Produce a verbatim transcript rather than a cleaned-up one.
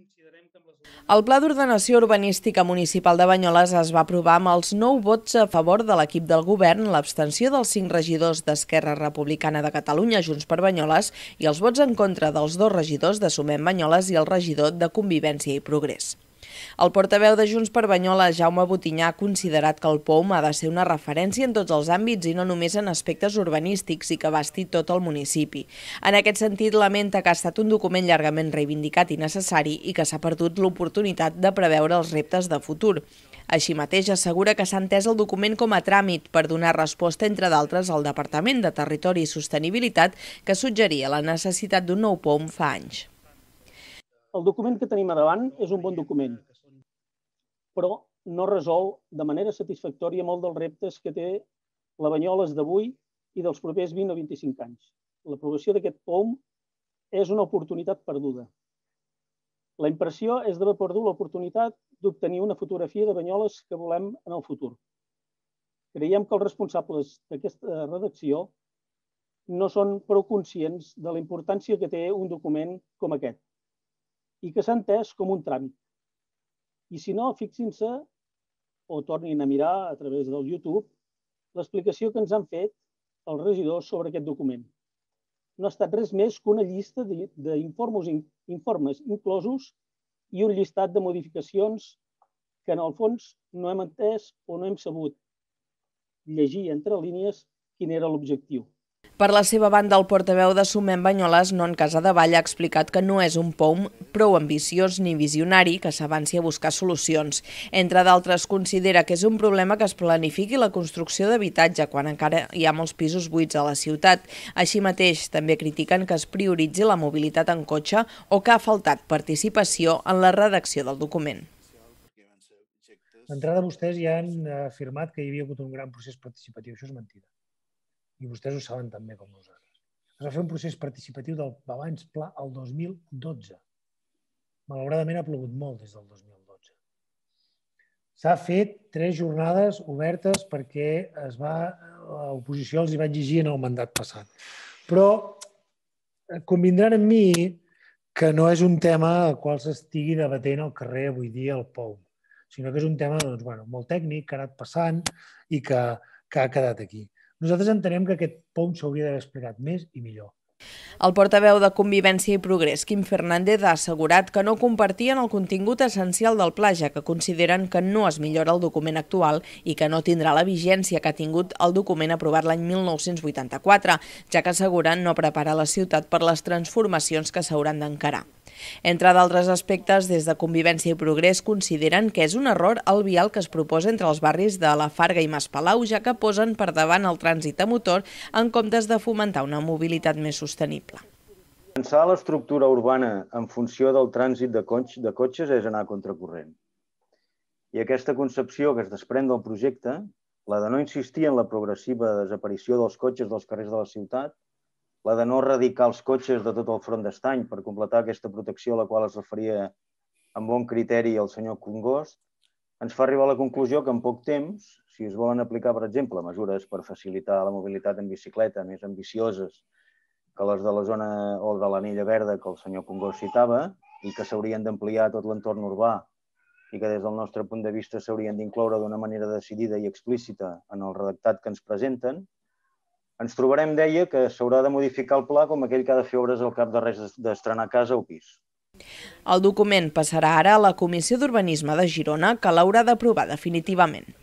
El Pla d'Ordenació Urbanística Municipal de Banyoles es va aprovar amb els nou vots a favor de l'equip del govern, l'abstenció dels cinc regidors d'Esquerra Republicana de Catalunya, Junts per Banyoles, i els vots en contra dels dos regidors de Sumem Banyoles i el regidor de Convivència i Progrés. El portaveu de Junts per Banyoles, Jaume Botinyà, ha considerat que el P O U M ha de ser una referència en tots els àmbits i no només en aspectes urbanístics i que abasti tot el municipi. En aquest sentit, lamenta que ha estat un document llargament reivindicat i necessari i que s'ha perdut l'oportunitat de preveure els reptes de futur. Així mateix, assegura que s'ha entès el document com a tràmit per donar resposta, entre d'altres, al Departament de Territori i Sostenibilitat, que suggeria la necessitat d'un nou P O U M fa anys. El document que tenim a davant és un bon document, però no resol de manera satisfactòria molt dels reptes que té la Banyoles d'avui i dels propers vint o vint-i-cinc anys. L'aprovació d'aquest P O U M és una oportunitat perduda. La impressió és d'haver perdut l'oportunitat d'obtenir una fotografia de Banyoles que volem en el futur. Creiem que els responsables d'aquesta redacció no són prou conscients de la importància que té un document com aquest i que s'ha entès com un tràmit. I si no, fixin-se o tornin a mirar a través del YouTube l'explicació que ens han fet els regidors sobre aquest document. No ha estat res més que una llista d'informes inclosos i un llistat de modificacions que en el fons no hem entès o no hem sabut llegir entre línies quin era l'objectiu. Per la seva banda, el portaveu de Sumem Banyoles, Non Casadevall, ha explicat que no és un P O U M prou ambiciós ni visionari que s'avanci a buscar solucions. Entre d'altres, considera que és un problema que es planifiqui la construcció d'habitatge quan encara hi ha molts pisos buits a la ciutat. Així mateix, també critiquen que es prioritzi la mobilitat en cotxe o que ha faltat participació en la redacció del document. D'entrada, vostès ja han afirmat que hi havia hagut un gran procés participatiu. Això és mentida. I vostès ho saben també com nosaltres. Es va fer un procés participatiu del balanç pla el dos mil dotze. Malauradament ha plogut molt des del dos mil dotze. S'ha fet tres jornades obertes perquè l'oposició els hi va exigir en el mandat passat. Però convindran amb mi que no és un tema al qual s'estigui debatent al carrer avui dia el P O U M, sinó que és un tema molt tècnic, que ha anat passant i que ha quedat aquí. Nosaltres entenem que aquest P O U M s'hauria d'haver explicat més i millor. El portaveu de Convivència i Progrés, Quim Fernández, ha assegurat que no compartien el contingut essencial del pla, ja que consideren que no es millora el document actual i que no tindrà la vigència que ha tingut el document aprovat l'any mil nou-cents vuitanta-quatre, ja que asseguren no preparar la ciutat per les transformacions que s'hauran d'encarar. Entre d'altres aspectes, des de Convivència i Progrés consideren que és un error el vial que es proposa entre els barris de la Farga i Maspalau, ja que posen per davant el trànsit a motor en comptes de fomentar una mobilitat més sostenible. Pensar l'estructura urbana en funció del trànsit de cotxes és anar a contracorrent. I aquesta concepció que es desprèn del projecte, la de no insistir en la progressiva desaparició dels cotxes dels carrers de la ciutat, la de no erradicar els cotxes de tot el front d'estany per completar aquesta protecció a la qual es referia amb bon criteri el senyor Congost, ens fa arribar a la conclusió que en poc temps, si es volen aplicar, per exemple, mesures per facilitar la mobilitat en bicicleta més ambicioses que les de la zona o de l'anella verda que el senyor Congost citava i que s'haurien d'ampliar a tot l'entorn urbà i que des del nostre punt de vista s'haurien d'incloure d'una manera decidida i explícita en el redactat que ens presenten, ens trobarem, deia, que s'haurà de modificar el pla com aquell que ha de fer obres al cap de res d'estrenar casa o pis. El document passarà ara a la Comissió d'Urbanisme de Girona, que l'haurà d'aprovar definitivament.